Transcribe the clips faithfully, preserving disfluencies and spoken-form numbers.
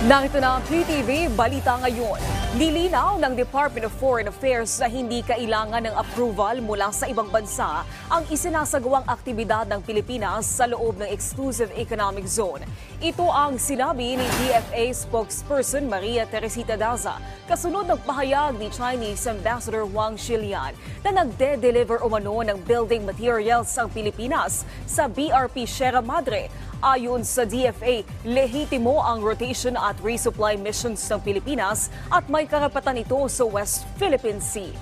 Narito na ang P T V Balita Ngayon. Nilinaw ng Department of Foreign Affairs na hindi kailangan ng approval mula sa ibang bansa ang isinasagawang aktibidad ng Pilipinas sa loob ng Exclusive Economic Zone. Ito ang sinabi ni D F A spokesperson Maria Teresita Daza kasunod ng pahayag ni Chinese Ambassador Wang Xilian na nagde-deliver umano ng building materials ang Pilipinas sa B R P Sierra Madre. Ayon sa D F A, lehitimo ang rotation at resupply missions ng Pilipinas at may karapatan ito sa West Philippine Sea.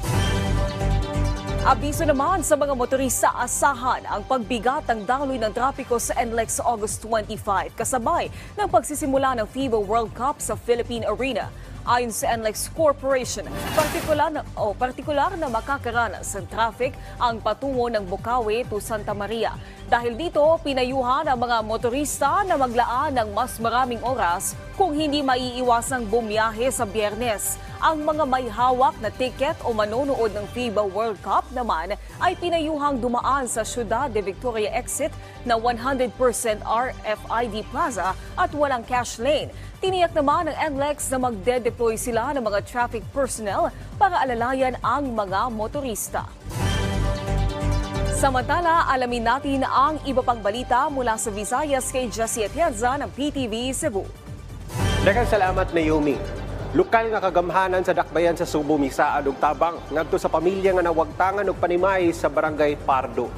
Abiso naman sa mga motorista, asahan ang pagbigat ng daloy ng trapiko sa N L E X sa August twenty-five kasabay ng pagsisimula ng FIBA World Cup sa Philippine Arena. Ayon sa N L E X Corporation, partikular na, o partikular na makakaranas ng traffic ang patungo ng Bukawi to Santa Maria. Dahil dito, pinayuhan ang mga motorista na maglaan ng mas maraming oras kung hindi maiiwasang bumiyahe sa Biyernes. Ang mga may hawak na tiket o manonood ng FIBA World Cup naman ay pinayuhang dumaan sa Ciudad de Victoria exit na one hundred percent R F I D Plaza at walang cash lane. Tiniyak naman ng N L E X na magde-deploy sila ng mga traffic personnel para alalayan ang mga motorista. Samantala, alamin natin ang iba pang balita mula sa Visayas kay Jessie Atienza ng P T V Cebu. Daghang salamat, Naomi. Lokal nga kagamhanan sa dakbayan sa Subo, Misaan ug tabang ngadto sa pamilya nga nawagtangan og panimay sa Barangay Pardo.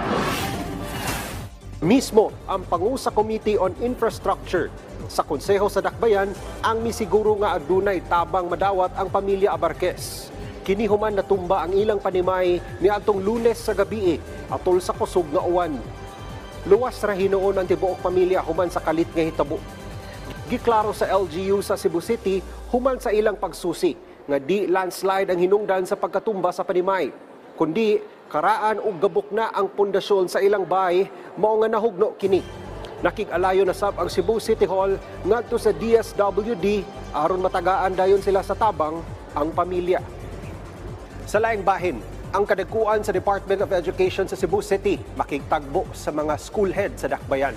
Mismo ang Pangusa Committee on Infrastructure sa Konseho sa Dakbayan ang misiguro nga adunay tabang madawat ang pamilya Abarquez. Kini human natumba ang ilang panimay niadtong Lunes sa gabi atol sa kusog nga uwan. Luwas ra hinuon ang tibuok pamilya human sa kalit nga hitabo. Giklaro sa L G U sa Cebu City human sa ilang pagsusi nga di landslide ang hinungdan sa pagkatumba sa panimay, kundi karaan ug gabok na ang pundasyon sa ilang bahay mao nga nahugno kini. Nakig-alayo na sab ang Cebu City Hall ngadto sa D S W D aron matagaan dayon sila sa tabang ang pamilya. Sa laing bahin, ang kadagkuan sa Department of Education sa Cebu City makigtagbo sa mga school head sa dakbayan.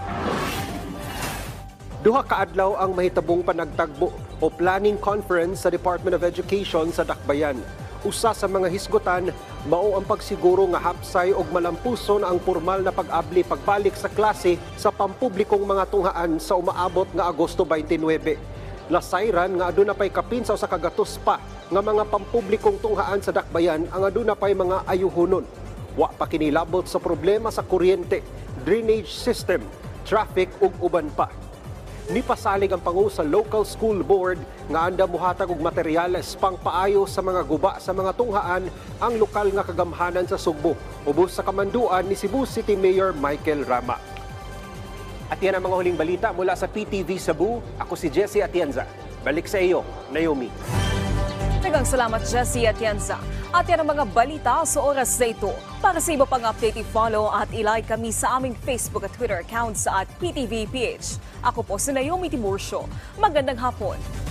Duha ka adlaw ang mahitabong panagtagbo o planning conference sa Department of Education sa dakbayan. Usa sa mga hisgutan mao ang pagsiguro nga hapsay og malampuson ang formal na pag-abli pagbalik sa klase sa pampublikong mga tunghaan sa umaabot nga Agosto twenty-nine. Nasayran nga aduna pay kapin sa usa ka gatos pa nga mga pampublikong tunghaan sa dakbayan ang aduna pay mga ayuhonon. Wa pa kinilabot sa problema sa kuryente, drainage system, traffic ug uban pa. Nipasalig ang pangu sa local school board nga anda muhatag og materyales pang paayo sa mga guba sa mga tunghaan ang lokal nga kagamhanan sa Sugbo ubos sa kamanduan ni Cebu City Mayor Michael Rama. At yan ang mga huling balita mula sa P T V Cebu. Ako si Jessie Atienza. Balik sa iyo, Naomi. Nagang salamat, Jessie Atienza. At yan ang mga balita sa oras na ito. Para sa iba pang update, i-follow at i-like kami sa aming Facebook at Twitter accounts at P T V P H. Ako po si Naomi Timurcio. Magandang hapon.